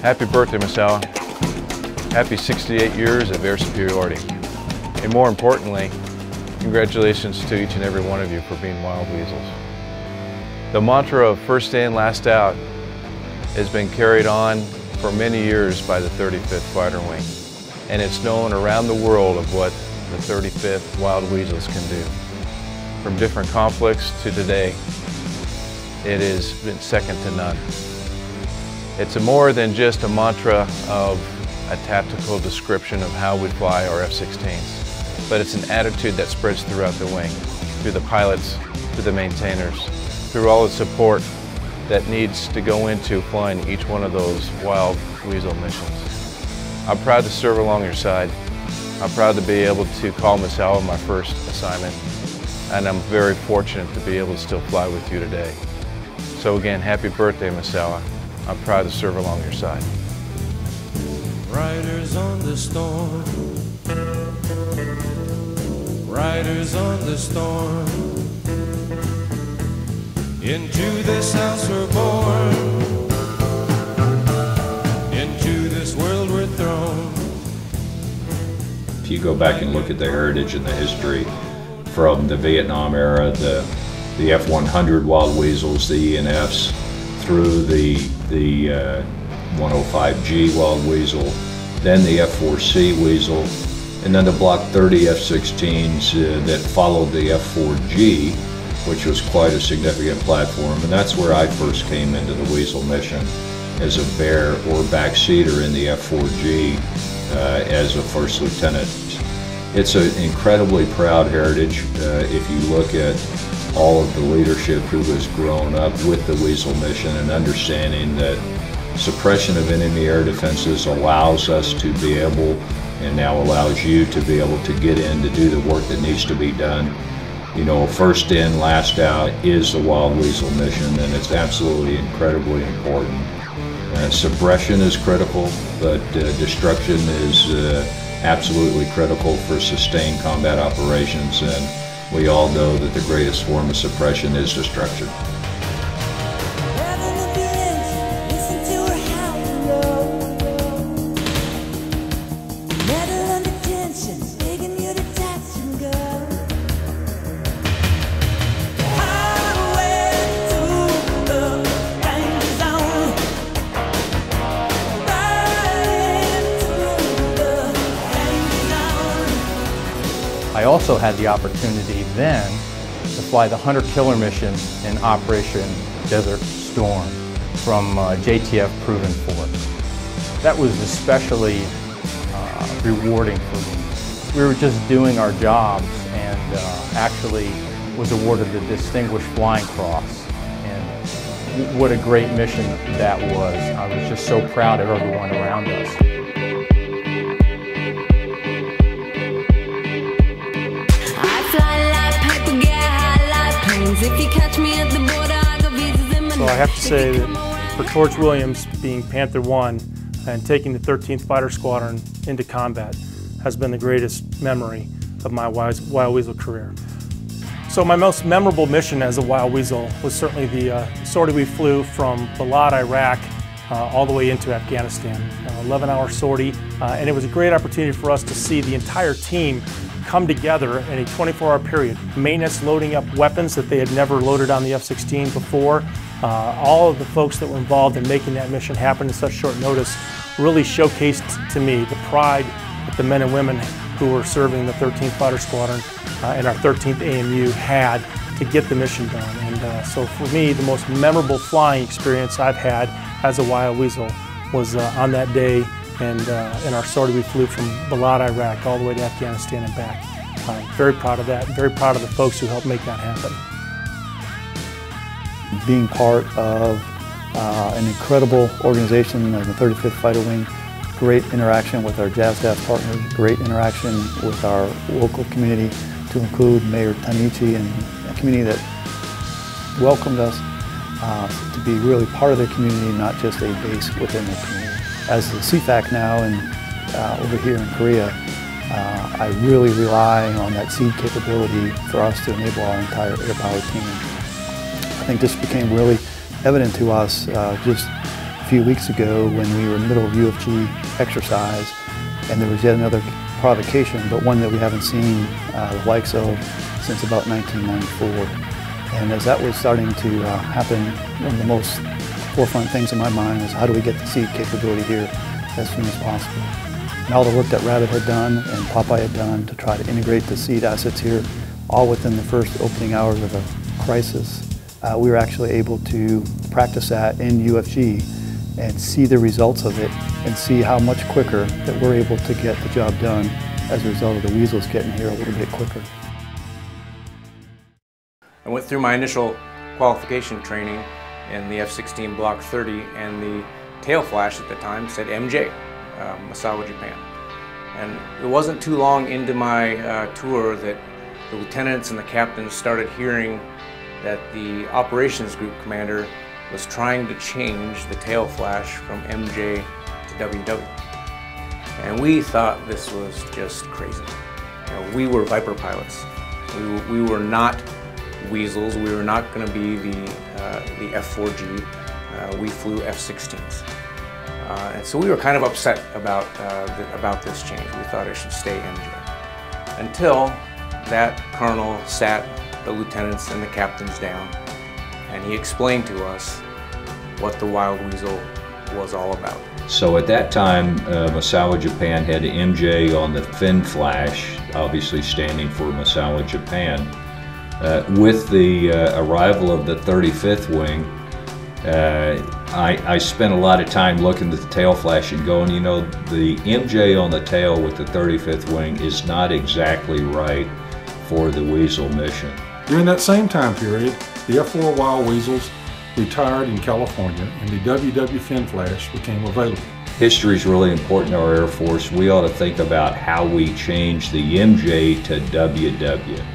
Happy birthday, Miss Ella. Happy 68 years of air superiority. And more importantly, congratulations to each and every one of you for being Wild Weasels. The mantra of first in, last out has been carried on for many years by the 35th Fighter Wing. And it's known around the world of what the 35th Wild Weasels can do. From different conflicts to today, it has been second to none. It's more than just a mantra of a tactical description of how we fly our F-16s, but it's an attitude that spreads throughout the wing, through the pilots, through the maintainers, through all the support that needs to go into flying each one of those Wild Weasel missions. I'm proud to serve along your side. I'm proud to be able to call Miss Ella my first assignment, and I'm very fortunate to be able to still fly with you today. So again, happy birthday, Miss Ella. I'm proud to serve along your side. Riders on the storm, riders on the storm, into this house we're born, into this world we're thrown. If you go back and look at the heritage and the history from the Vietnam era, the F-100 Wild Weasels, the ENFs, through the 105G Wild Weasel, then the F-4C Weasel, and then the Block 30 F-16s that followed the F-4G, which was quite a significant platform. And that's where I first came into the Weasel mission as a bear or backseater in the F-4G as a first lieutenant. It's an incredibly proud heritage. If you look at all of the leadership who has grown up with the Weasel mission and understanding that suppression of enemy air defenses allows us to be able, and now allows you to be able to get in to do the work that needs to be done. You know, first in, last out is the Wild Weasel mission, and it's absolutely incredibly important. Suppression is critical, but destruction is absolutely critical for sustained combat operations, and we all know that the greatest form of suppression is destruction. I also had the opportunity then to fly the Hunter Killer mission in Operation Desert Storm from JTF Proven Fort. That was especially rewarding for me. We were just doing our jobs and actually was awarded the Distinguished Flying Cross. And what a great mission that was. I was just so proud of everyone around us. So I have to say that for Torch Williams being Panther 1 and taking the 13th Fighter Squadron into combat has been the greatest memory of my Wild Weasel career. So my most memorable mission as a Wild Weasel was certainly the sortie we flew from Balad, Iraq, all the way into Afghanistan. 11-hour sortie, and it was a great opportunity for us to see the entire team come together in a 24-hour period. Maintenance loading up weapons that they had never loaded on the F-16 before. All of the folks that were involved in making that mission happen in such short notice really showcased to me the pride that the men and women who were serving the 13th Fighter Squadron and our 13th AMU had to get the mission done. And so for me, the most memorable flying experience I've had as a Wild Weasel was on that day and in our sortie we flew from Balad, Iraq, all the way to Afghanistan and back. I'm very proud of that, very proud of the folks who helped make that happen. Being part of an incredible organization, the 35th Fighter Wing, great interaction with our JASDAF partners, great interaction with our local community, to include Mayor Tanichi and a community that welcomed us to be really part of their community, not just a base within their community. As the CFAC now and over here in Korea, I really rely on that seed capability for us to enable our entire air power team. I think this became really evident to us just a few weeks ago when we were in the middle of UFG exercise, and there was yet another provocation, but one that we haven't seen the likes of since about 1994. And as that was starting to happen, one of the most forefront things in my mind was how do we get the seed capability here as soon as possible. And all the work that Rabbit had done and Popeye had done to try to integrate the seed assets here, all within the first opening hours of a crisis, we were actually able to practice that in UFG and see the results of it and see how much quicker that we're able to get the job done as a result of the weasels getting here a little bit quicker. I went through my initial qualification training in the F-16 Block 30, and the tail flash at the time said MJ, Misawa, Japan. And it wasn't too long into my tour that the lieutenants and the captains started hearing that the operations group commander was trying to change the tail flash from MJ to WW. And we thought this was just crazy. You know, we were Viper pilots. We were not Weasels. We were not going to be the F-4G. We flew F-16s. And so we were kind of upset about this change. We thought it should stay MJ. Until that colonel sat the lieutenants and the captains down, and he explained to us what the Wild Weasel was all about. So at that time, Misawa Japan had MJ on the fin flash, obviously standing for Misawa Japan. With the arrival of the 35th wing, I spent a lot of time looking at the tail flash and going, you know, the MJ on the tail with the 35th wing is not exactly right for the Weasel mission. During that same time period, the F-4 Wild Weasels retired in California and the WW fin flash became available. History is really important to our Air Force. We ought to think about how we change the MJ to WW.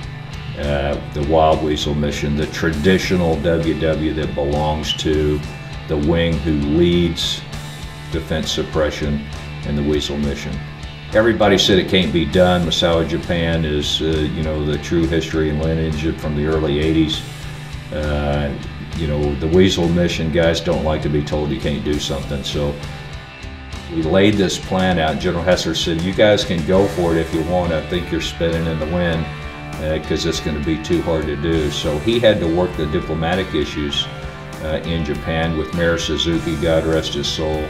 The Wild Weasel mission, the traditional WW that belongs to the wing who leads defense suppression in the Weasel mission. Everybody said it can't be done. Misawa Japan is, you know, the true history and lineage from the early 80s. You know, the Weasel mission, guys don't like to be told you can't do something. So we laid this plan out. General Hesser said, you guys can go for it if you want. I think you're spinning in the wind because it's going to be too hard to do. So he had to work the diplomatic issues in Japan with Mayor Suzuki, God rest his soul,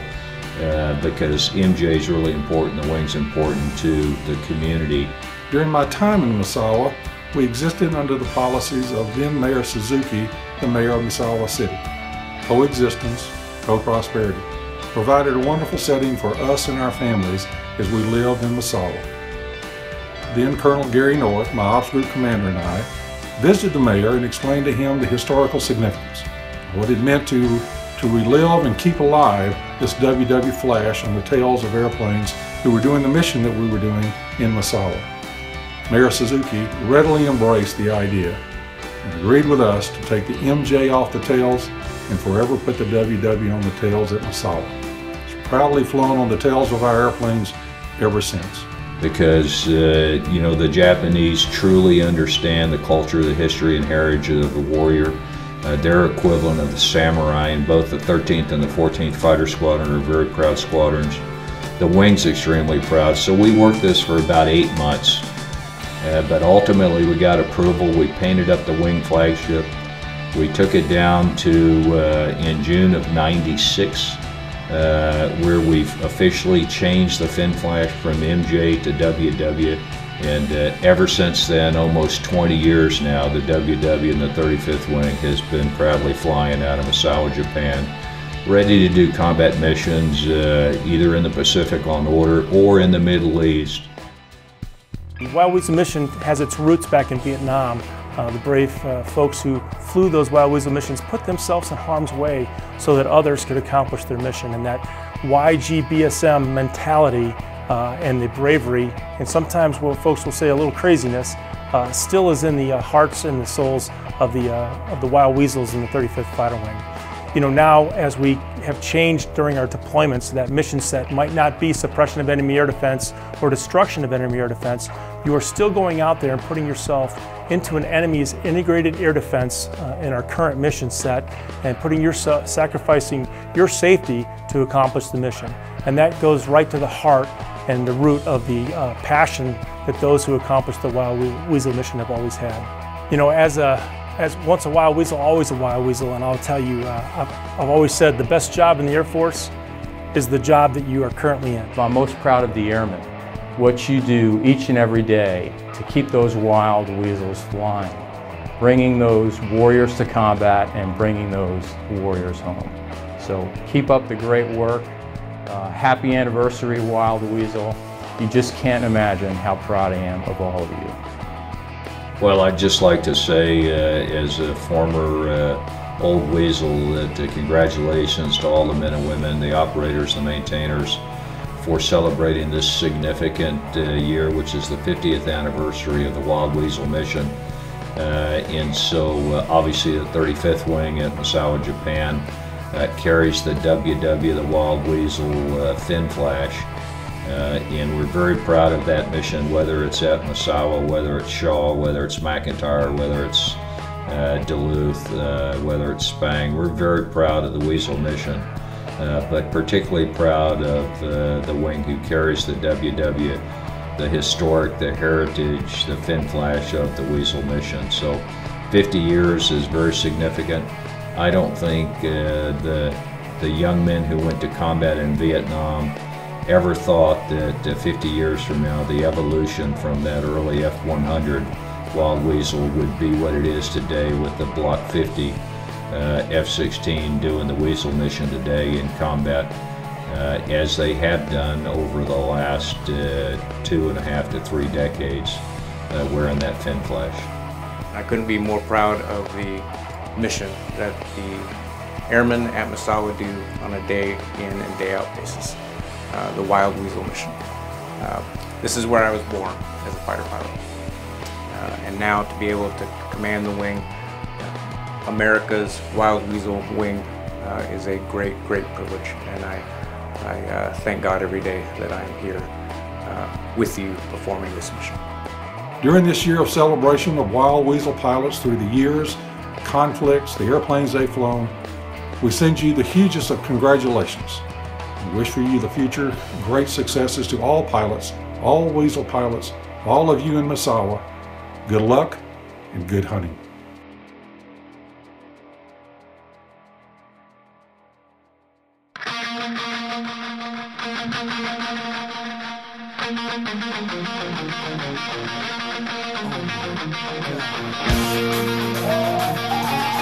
because MJ is really important, the wing's important to the community. During my time in Misawa, we existed under the policies of then Mayor Suzuki, the mayor of Misawa City. Coexistence, co-prosperity. Provided a wonderful setting for us and our families as we lived in Misawa. Then Colonel Gary North, my ops group commander, and I visited the mayor and explained to him the historical significance, what it meant to relive and keep alive this WW flash on the tails of airplanes who were doing the mission that we were doing in Misawa. Mayor Suzuki readily embraced the idea and agreed with us to take the MJ off the tails and forever put the WW on the tails at Misawa. It's proudly flown on the tails of our airplanes ever since. Because, you know, the Japanese truly understand the culture, the history and heritage of the warrior. Their equivalent of the samurai, in both the 13th and the 14th Fighter Squadron are very proud squadrons. The wing's extremely proud. So we worked this for about 8 months. But ultimately we got approval. We painted up the wing flagship. We took it down to in June of '96, where we've officially changed the fin flash from MJ to WW. And ever since then, almost 20 years now, the WW and the 35th Wing has been proudly flying out of Misawa, Japan, ready to do combat missions either in the Pacific on order or in the Middle East. The Wild Weasel mission has its roots back in Vietnam. The brave folks who flew those Wild Weasel missions put themselves in harm's way so that others could accomplish their mission, and that YGBSM mentality and the bravery, and sometimes what folks will say a little craziness, still is in the hearts and the souls of the Wild Weasels in the 35th Fighter Wing. now as we have changed during our deployments, that mission set might not be suppression of enemy air defense or destruction of enemy air defense. You are still going out there and putting yourself into an enemy's integrated air defense in our current mission set, and sacrificing your safety to accomplish the mission. And that goes right to the heart and the root of the passion that those who accomplish the Wild Weasel mission have always had. As once a Wild Weasel, always a Wild Weasel, and I'll tell you, I've always said the best job in the Air Force is the job that you are currently in. I'm most proud of the airmen, what you do each and every day to keep those Wild Weasels flying, bringing those warriors to combat and bringing those warriors home. So keep up the great work. Happy anniversary, Wild Weasel. You just can't imagine how proud I am of all of you. Well, I'd just like to say, as a former old weasel, that congratulations to all the men and women, the operators, the maintainers, for celebrating this significant year, which is the 50th anniversary of the Wild Weasel mission. And so obviously the 35th Wing at Misawa, Japan carries the WW, the Wild Weasel fin flash. And we're very proud of that mission, whether it's at Misawa, whether it's Shaw, whether it's McIntyre, whether it's Duluth, whether it's Spang. We're very proud of the Weasel mission, but particularly proud of the wing who carries the WW, the historic, the heritage, the fin flash of the Weasel mission. So 50 years is very significant. I don't think the young men who went to combat in Vietnam ever thought that 50 years from now the evolution from that early F-100 Wild Weasel would be what it is today, with the Block 50 F-16 doing the Weasel mission today in combat, as they have done over the last 2.5 to 3 decades, wearing that fin flash. I couldn't be more proud of the mission that the airmen at Misawa do on a day in and day out basis. The Wild Weasel mission. This is where I was born as a fighter pilot. And now to be able to command the wing, America's Wild Weasel wing, is a great, great privilege. And I thank God every day that I am here with you performing this mission. During this year of celebration of Wild Weasel pilots through the years, conflicts, the airplanes they've flown, we send you the hugest of congratulations. We wish for you the future great successes to all pilots, all Weasel pilots, all of you in Misawa. Good luck and good hunting. Oh my God.